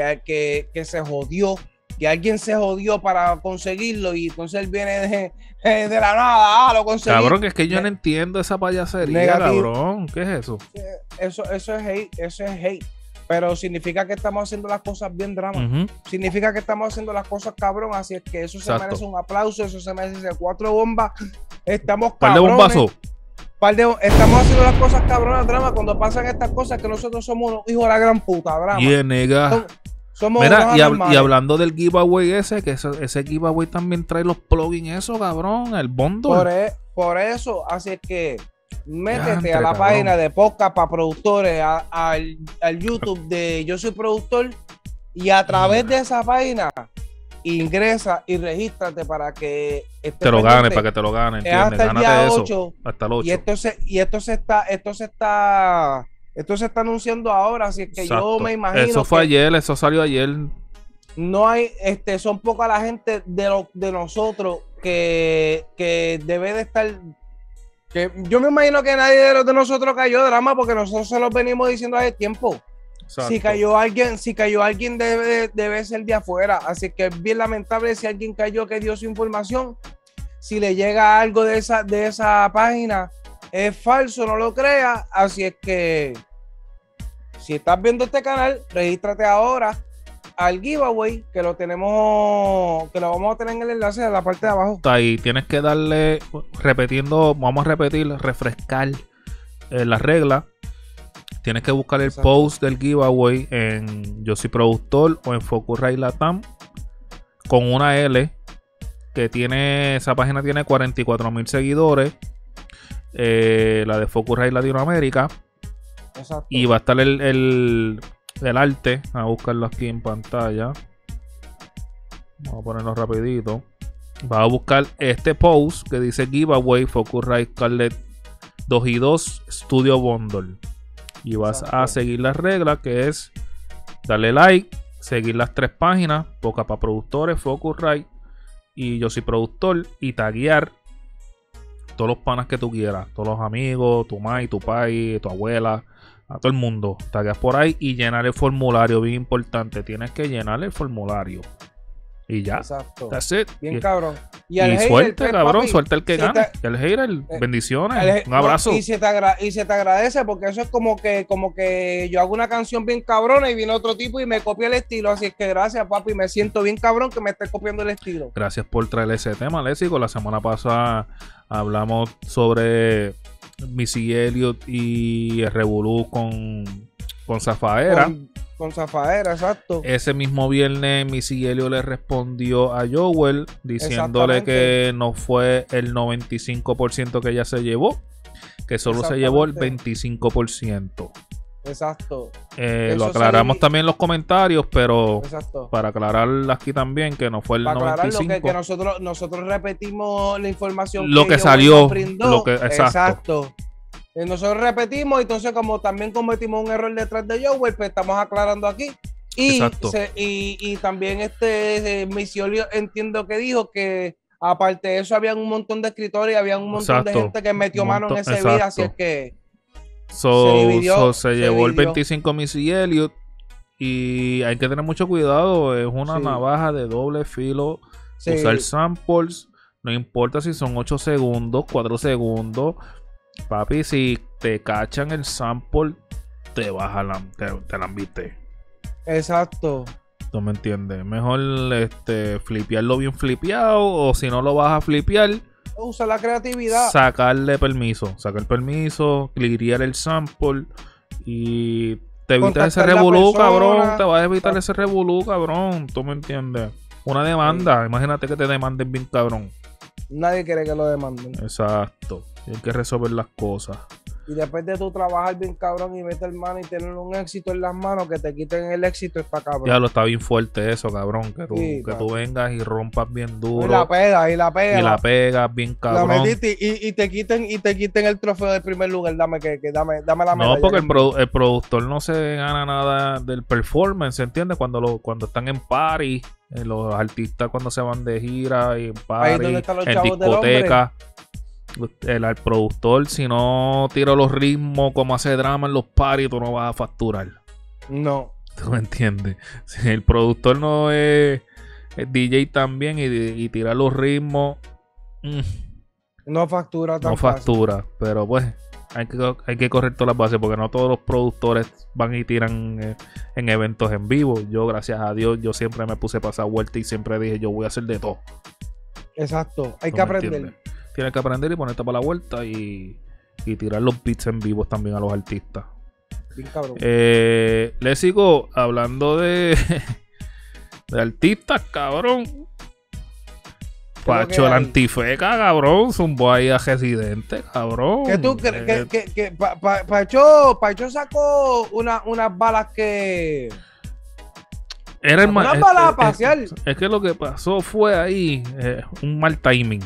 se jodió, que alguien se jodió para conseguirlo, y entonces él viene de la nada, lo conseguí. Cabrón, que es que yo no entiendo esa payasería, negativo. Cabrón, ¿qué es eso? Eso es hate. Pero significa que estamos haciendo las cosas bien, drama. Significa que estamos haciendo las cosas cabrón. Así es que eso se merece un aplauso. Eso se merece 4 bombas. Estamos cabrones. bombazo. Estamos haciendo las cosas cabronas, drama. Cuando pasan estas cosas, que nosotros somos unos hijos de la gran puta, drama. Nega. Somos mira, y hablando del giveaway ese, que ese giveaway también trae los plugins, eso, cabrón, el bundle. Por eso, así es que métete a la página de Podcast para Productores, al YouTube de Yo Soy Productor, y a través de esa página ingresa y regístrate para que te lo ganes, para que te lo ganes, ¿entiendes? Hasta el día 8, eso, hasta el 8. Y esto se está anunciando ahora, así es que exacto. Yo me imagino eso fue ayer, eso salió ayer. No hay, son poca la gente de nosotros que debe de estar. Que yo me imagino que nadie de nosotros cayó drama, porque nosotros se los venimos diciendo hace tiempo. Exacto. Si cayó alguien debe ser de afuera. Así que es bien lamentable si alguien cayó que dio su información. Si le llega algo de esa página, es falso, no lo creas. Así es que si estás viendo este canal, regístrate ahora al giveaway, que lo vamos a tener en el enlace de la parte de abajo. Está ahí, tienes que darle, vamos a refrescar las reglas. Tienes que buscar el post del giveaway en Yo Soy Productor o en Focusrite Latam con una L, que esa página tiene 44,000 seguidores, la de Focusrite Latinoamérica. Exacto. Y va a estar el arte, a buscarlo aquí en pantalla. Vamos a ponerlo rapidito. Va a buscar este post que dice giveaway Focusrite Scarlett 2 y 2 Studio Bundle. Y vas a seguir las reglas, que es darle like, seguir las 3 páginas, Podcast para Productores, Focusrite y Yo Soy Productor, y taguear todos los panas que tú quieras, todos los amigos, tu mai, tu pai, tu abuela, a todo el mundo. Tagueas por ahí y llenar el formulario, bien importante. Tienes que llenar el formulario. Y ya. Exacto. That's it. Bien cabrón. Y suerte, cabrón, suerte el que gane. El hater, bendiciones. Un abrazo. Y se te agradece, porque eso es como que yo hago una canción bien cabrona y viene otro tipo y me copia el estilo. Así es que gracias, papi. Me siento bien cabrón que me estés copiando el estilo. Gracias por traer ese tema, Léxico. La semana pasada hablamos sobre Missy Elliott y el revolú con Zafaera. Con Zafaera, exacto. Ese mismo viernes Missy Elliott le respondió a Joel diciéndole que no fue el 95% que ella se llevó, que solo se llevó el 25%. Exacto. Lo aclaramos también en los comentarios, pero para aclarar aquí también que no fue el para 95. Que nosotros repetimos la información lo que salió. Exacto. Nosotros repetimos, entonces como también cometimos un error detrás de Joel, pues estamos aclarando aquí. Y también Misiolio entiendo que dijo que aparte de eso había un montón de escritores y había un montón de gente que metió mano en ese video, así es que se llevó el 25 Missy Elliott y hay que tener mucho cuidado, es una navaja de doble filo. Usar samples, no importa si son 8 segundos, 4 segundos, papi, si te cachan el sample, te la enviste. Exacto. ¿Tú me entiendes? Mejor flipearlo bien flipeado, o si no lo vas a flipear, usa la creatividad. Sacar permiso, clearear el sample y te evitas ese revolú, cabrón. Te vas a evitar ese revolú, cabrón. ¿Tú me entiendes? Una demanda. Imagínate que te demanden bien, cabrón. Nadie quiere que lo demanden. Exacto. Hay que resolver las cosas. Y después de tú trabajar bien cabrón y meter mano y tener un éxito en las manos, que te quiten el éxito está cabrón. Ya lo está bien fuerte eso, cabrón. Que tú vengas y rompas bien duro. Y la pegas. Y la pegas bien cabrón. La metiste y te quiten el trofeo del primer lugar. Dame la medalla. No, porque el productor no se gana nada del performance, ¿entiendes? Cuando están en party, los artistas cuando se van de gira y en party, en discoteca. El productor, si no tira los ritmos como hace drama en los parties, tú no vas a facturar. No. ¿Tú me entiendes? Si el productor no es DJ también y tira los ritmos, no factura tan no factura. Pero pues hay que correr todas las bases, porque no todos los productores van y tiran en eventos en vivo. Yo, gracias a Dios, yo siempre me puse a pasar vuelta y siempre dije, yo voy a hacer de todo. Exacto, hay que aprender. ¿Entiendes? Tienes que aprender y ponerte para la vuelta y tirar los beats en vivo también a los artistas. Bien cabrón. Le sigo hablando de artistas, cabrón. Pacho el Antifeca, cabrón. Zumbó ahí a Residente, cabrón. ¿Qué tú crees? Que Pacho sacó unas balas que... Era el unas balas parcial. Es que lo que pasó fue ahí un mal timing.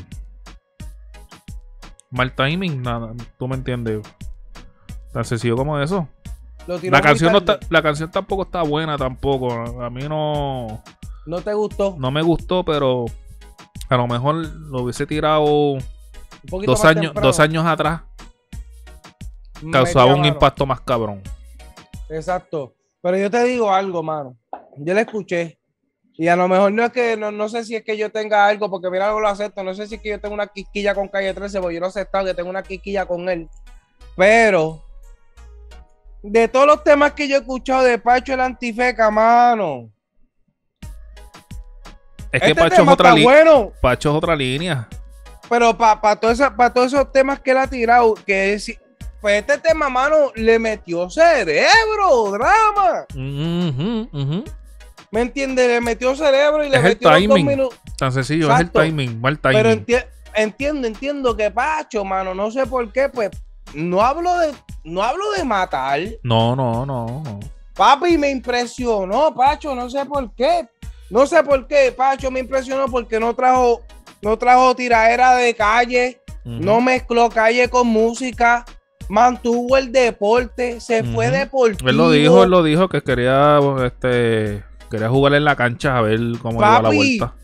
Mal timing, nada, tú me entiendes. Tan sencillo como eso. La canción tampoco está buena tampoco. A mí no te gustó. No me gustó, pero a lo mejor lo hubiese tirado 2 años atrás. Causaba un impacto más cabrón. Exacto. Pero yo te digo algo, mano. Yo la escuché. Y a lo mejor no es que, no sé si es que yo tenga algo, porque mira, algo lo acepto. No sé si es que yo tengo una quisquilla con Calle 13, porque yo lo he aceptado que tengo una quisquilla con él. Pero, de todos los temas que yo he escuchado de Pacho el Antifeca, mano. Es que Pacho es otra línea. Pacho es otra línea. Pero para todos esos temas que él ha tirado, que es, pues este tema, mano, le metió cerebro, drama. ¿Me entiendes? Le metió cerebro y le metió 2 minutos. Tan sencillo, exacto. Es el timing, mal timing. Pero entiendo que Pacho, mano, no sé por qué, pues, no hablo de matar. No. Papi, me impresionó, Pacho, no sé por qué. No sé por qué, Pacho me impresionó porque no trajo tiradera de calle, no mezcló calle con música, mantuvo el deporte, se fue deportivo. Él lo dijo que quería jugar en la cancha a ver cómo iba la vuelta.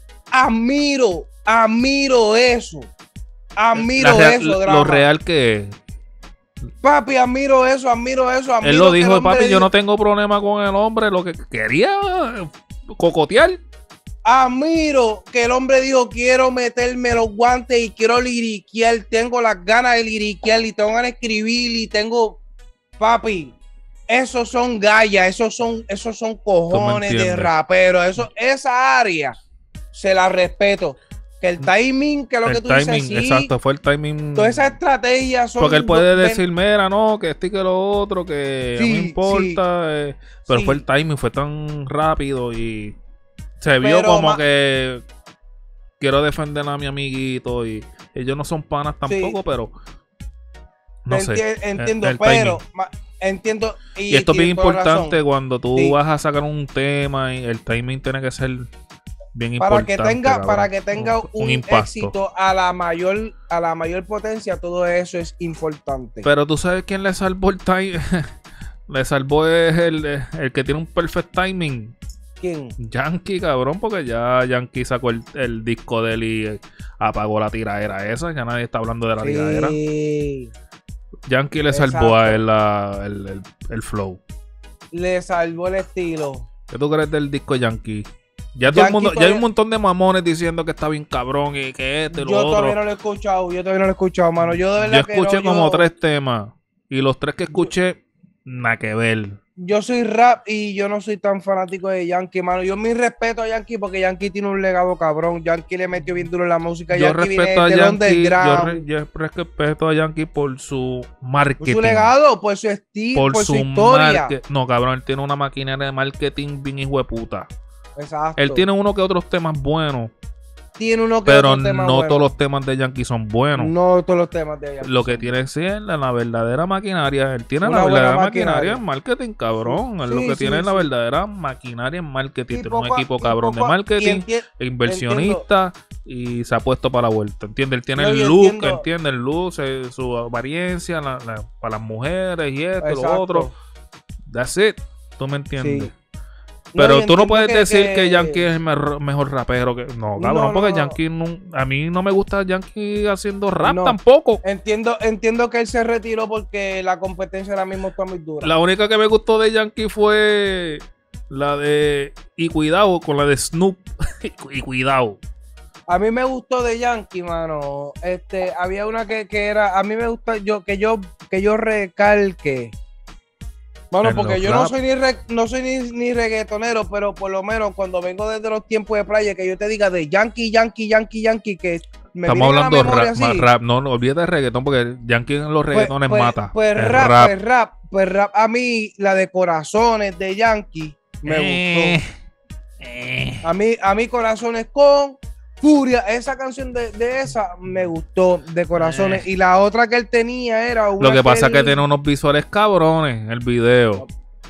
Admiro eso. Drama. Lo real que es. Papi, admiro eso. Él lo dijo, papi, yo no tengo problema con el hombre, lo que quería cocotear. Admiro que el hombre dijo, quiero meterme los guantes y quiero liriquear, tengo las ganas de liriquear y tengo ganas de escribir y tengo, papi, esos son gallas, esos son cojones de rapero, esa área se la respeto. Que el timing, que lo que tú dices, sí. Exacto, fue el timing. Toda esa estrategia son... Porque él puede decir, mira, no, que esto y que lo otro, que no me importa. Pero fue el timing, fue tan rápido y se vio como que quiero defender a mi amiguito y ellos no son panas tampoco, pero no sé. Entiendo, pero Entiendo. Y esto es bien importante cuando tú vas a sacar un tema y el timing tiene que ser bien importante. Para que tenga un éxito a la mayor potencia, todo eso es importante. Pero tú sabes quién le salvó el timing. Le salvó es el que tiene un perfect timing. ¿Quién? Yankee, cabrón, porque ya Yankee sacó el disco de él y apagó la tiradera esa. Ya nadie está hablando de la tiradera. Yankee le salvó a él el flow. Le salvó el estilo. ¿Qué tú crees del disco Yankee? Ya todo el mundo, ya hay un montón de mamones diciendo que está bien cabrón y que lo otro. Yo todavía no lo he escuchado, mano. Yo de verdad escuché como 3 temas y los 3 que escuché, nada que ver. Yo soy rap y yo no soy tan fanático de Yankee, mano. Yo mi respeto a Yankee porque Yankee tiene un legado cabrón. Yankee le metió bien duro en la música. Yo respeto a Yankee. Yo respeto a Yankee por su marketing. Por su legado, por su estilo, por su historia. No, cabrón, él tiene una maquinaria de marketing bien hijo de puta. Exacto. Él tiene uno que otros temas buenos. Tiene uno que pero no todos los temas de Yankee son buenos. No todos los temas de Yankee. Lo que tiene sí es la verdadera maquinaria. Él tiene la verdadera maquinaria en marketing, cabrón. Él lo que tiene es la verdadera maquinaria en marketing. Tiene un equipo cabrón de marketing, inversionista y se ha puesto para la vuelta. ¿Entiendes? Él tiene el look, ¿entiendes? El look, su apariencia para las mujeres y esto, lo otro. That's it. ¿Tú me entiendes? Sí. Pero tú no puedes decir que Yankee es el mejor rapero que... No, cabrón, porque Yankee a mí no me gusta Yankee haciendo rap tampoco. Entiendo que él se retiró porque la competencia ahora mismo está muy dura. La única que me gustó de Yankee fue la de Y Cuidado, con la de Snoop. Y Cuidado. A mí me gustó de Yankee, mano. Había una que era... A mí me gusta que yo recalque... Bueno, porque yo no soy ni reggaetonero, pero por lo menos cuando vengo desde los tiempos de playa, que yo te diga de Yankee, que me estamos hablando de rap, no olvídate de reggaetón, porque Yankee en los reggaetones mata. Pues rap. A mí, la de Corazones de Yankee me gustó. A mí Corazones con Furia, esa canción de esa me gustó, de Corazones. Y la otra que él tenía era una. Lo que pasa es que tiene unos visuales cabrones, el video.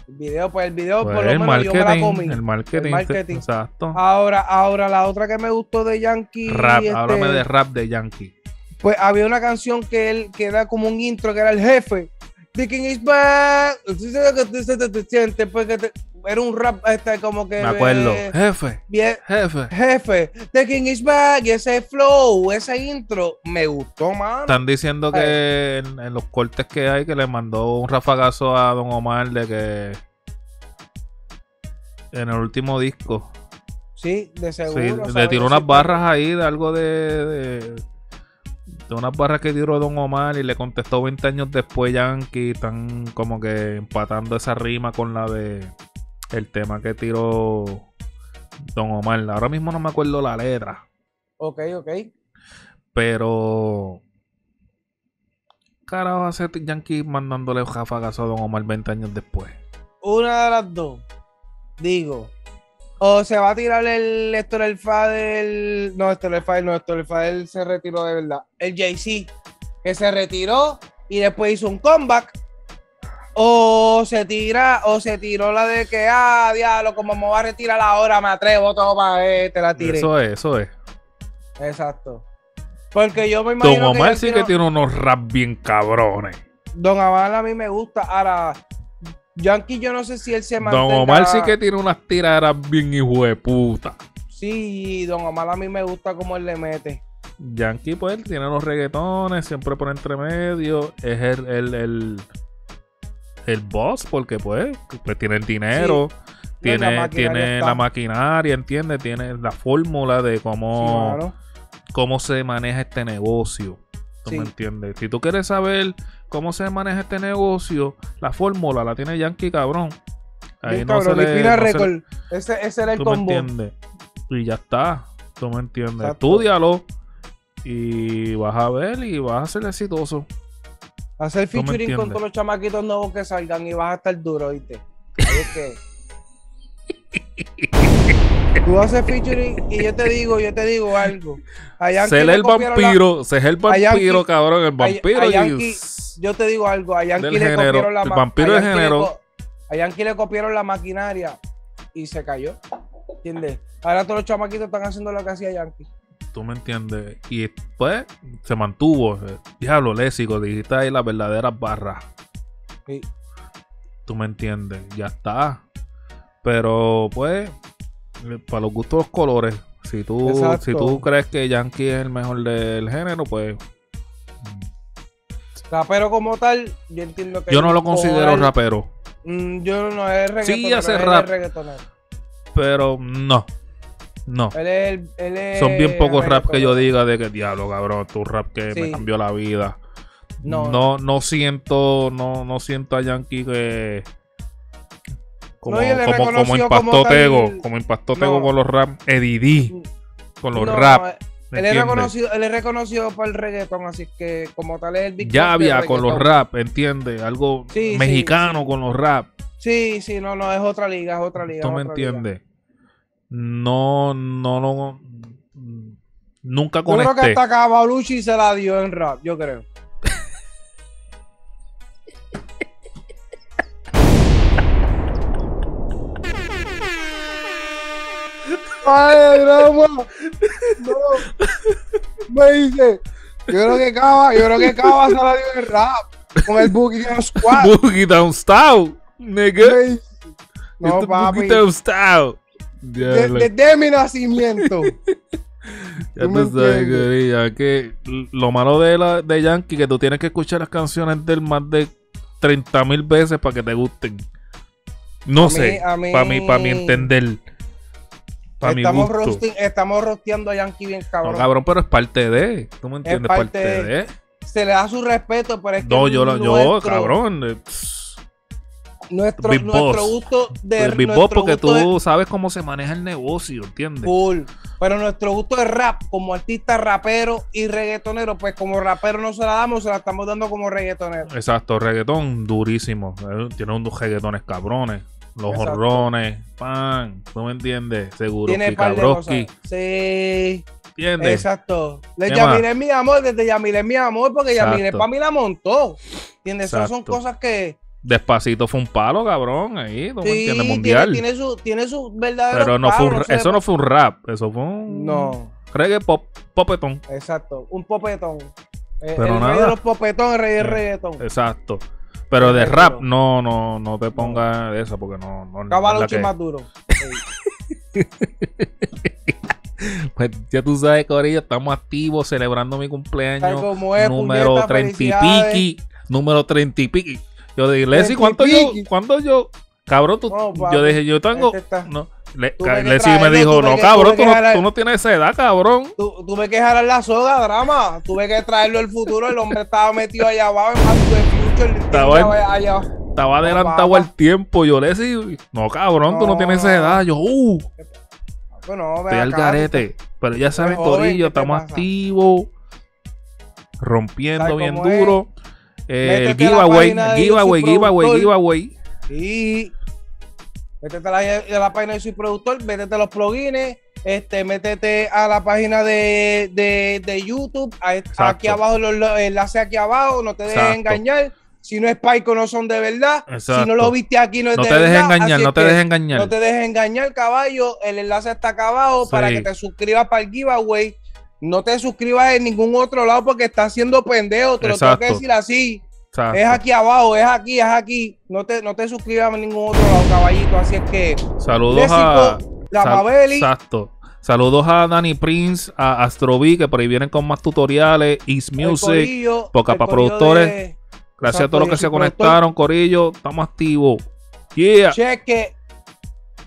El video por lo menos yo me la comí. El marketing. Exacto. Ahora la otra que me gustó de Yankee. Rap, háblame de rap de Yankee. Pues había una canción que era como un intro, que era el jefe. The King is back. Era un rap como que... Me acuerdo. Jefe. The King is back. Y ese flow, ese intro, me gustó, mano. Están diciendo que en los cortes que hay, que le mandó un rafagazo a Don Omar de que... En el último disco. Sí, de seguro. Sí, le tiró unas barras ahí de algo de unas barras que tiró Don Omar y le contestó 20 años después Yankee. Están como que empatando esa rima con la de el tema que tiró Don Omar. Ahora mismo no me acuerdo la letra. Ok. Pero carajo hace Yankee mandándole rafagazo a Don Omar 20 años después. Una de las dos. Digo, o se va a tirar el Héctor El Father. No, Héctor El Father se retiró de verdad. El Jay-Z, que se retiró y después hizo un comeback. O se tiró la de que, diablo, como me voy a retirar ahora, me atrevo, toma, te la tiré. Eso es. Exacto. Porque yo me imagino Don Omar sí que tiene unos rap bien cabrones. Don Omar a mí me gusta. Ahora, Yankee, yo no sé si él se mantenga... Don Omar sí que tiene unas tiraderas bien hijo de puta. Sí, Don Omar a mí me gusta cómo él le mete. Yankee, pues, tiene los reggaetones, siempre por entre medio. Es el boss, porque pues tiene el dinero, sí. tiene la maquinaria, ¿entiendes? Tiene la fórmula de cómo se maneja este negocio. ¿Tú me entiendes? Si tú quieres saber cómo se maneja este negocio, la fórmula la tiene Yankee, cabrón. Ahí no se le... Ese era el combo. ¿Tú me entiendes? Y ya está. ¿Tú me entiendes? Exacto. Estúdialo y vas a ver y vas a ser exitoso. Hacer featuring con todos los chamaquitos nuevos que salgan y vas a estar duro, ¿viste? Ahí es que... Tú haces featuring y yo te digo algo. Se es el vampiro, cabrón, el vampiro. Yo te digo algo, a Yankee le copiaron la vampiro de género. A Yankee le copiaron la maquinaria y se cayó. ¿Entiendes? Ahora todos los chamaquitos están haciendo lo que hacía Yankee. ¿Tú me entiendes? Y pues se mantuvo. Diablo, léxico, dijiste ahí las verdaderas barras. Sí. ¿Tú me entiendes? Ya está. Pero pues, para los gustos, los colores. Si tú crees que Yankee es el mejor del género, pues... Rapero como tal, yo entiendo que... Yo no lo considero rapero. Yo no es reggaetonero. Sí, hace rap. Pero no. Él es son bien pocos rap que yo diga de que diablo, cabrón, tu rap que me cambió la vida. No siento a Yankee que como impactó Tego, con los rap, Eddie D, con los rap. Él es reconocido por el reggaetón, así que como tal es el Big Ya había con los rap, ¿entiendes? Algo mexicano con los rap. Sí, no, es otra liga, ¿Tú me entiendes? No, nunca conecté. Yo creo que hasta Cavalucci se la dio en rap, yo creo. Ay, no. Me dice, yo creo que Cava se la dio en rap con el Boogie Down Squad. Boogie Down Style, nigga. No, papi. Boogie Down Style. Desde mi nacimiento. Ya tú sabes, querida, que lo malo de Yankee que tú tienes que escuchar las canciones de él más de 30,000 veces para que te gusten. No sé, para mi entender. Estamos rosteando a Yankee bien cabrón. No, cabrón, pero es parte de. ¿Tú me entiendes? Parte de. Se le da su respeto, pero es que no, yo, cabrón. Nuestro gusto de el beatbox, porque tú sabes cómo se maneja el negocio, ¿entiendes? Cool. Pero nuestro gusto de rap, como artista rapero y reggaetonero, pues como rapero no se la damos, se la estamos dando como reggaetonero. Exacto, reggaetón durísimo. Tiene unos reggaetones cabrones. Los horrones, pan, ¿tú me entiendes? Seguro, tiene par de cosas. Sí. ¿Entiendes? Exacto. Yamile es mi amor, desde Yamile es mi amor, porque Yamile para mí la montó. ¿Entiendes? Esas son cosas que... Despacito fue un palo, cabrón, ahí, ¿tú me entiendes? Mundial. Tiene su verdadero pero no palo, eso no fue un rap, eso fue un... No. Reggae popetón. Exacto, un popetón. Pero el nada. rey de los popetones, el rey del reggaetón. Exacto. Pero de rap, no te pongas de eso, porque no Cavalucci más duro. Pues ya tú sabes, corillo, estamos activos celebrando mi cumpleaños. Número 30 y piqui. Número 30 y piqui. Yo dije, Leslie, ¿cuánto yo? Cabrón, yo dije, yo tengo. No. Leslie me dijo, no, cabrón, tú no tienes esa edad, cabrón. Tuve que jalar la soga, drama. Tuve que traerlo al futuro. El hombre estaba metido allá abajo en Back to the Future. Estaba adelantado al tiempo. Yo le decía, no, cabrón, tú no tienes esa edad. Yo, bueno, estoy al garete. Pero ya saben, corillo, estamos activos. Rompiendo bien duro. El giveaway. Sí. Métete a la página de Soy Productor, métete a los plugins, métete a la página de YouTube, aquí abajo, los enlaces aquí abajo, no te dejes engañar. Si no es Paico, no son de verdad. Exacto. Si no lo viste aquí, no es de verdad. No te dejes engañar. No te dejes engañar, caballo. El enlace está acá abajo para que te suscribas para el giveaway. No te suscribas en ningún otro lado porque estás haciendo pendejo. Te lo tengo que decir así. Exacto. Es aquí abajo, es aquí. No te suscribas en ningún otro lado, caballito. Así es que... Saludos Exacto. Saludos a Danny Prince, a Astrovi, que por ahí vienen con más tutoriales. East Music, Poca para productores. Gracias a todos los que se conectaron, corillo. Estamos activos. Yeah. Cheque.